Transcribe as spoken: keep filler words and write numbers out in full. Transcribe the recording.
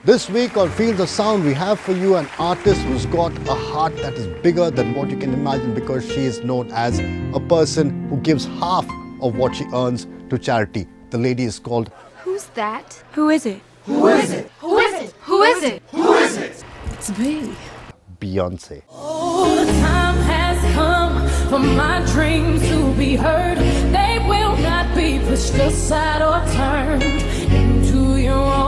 This week on Feel the Sound, we have for you an artist who's got a heart that is bigger than what you can imagine, because she is known as a person who gives half of what she earns to charity. The lady is called... Who's that? Who is it? Who is it? Who is it? Who is it? Who is it? It's me. Beyonce. Oh, the time has come for my dreams to be heard. They will not be pushed aside or turned into your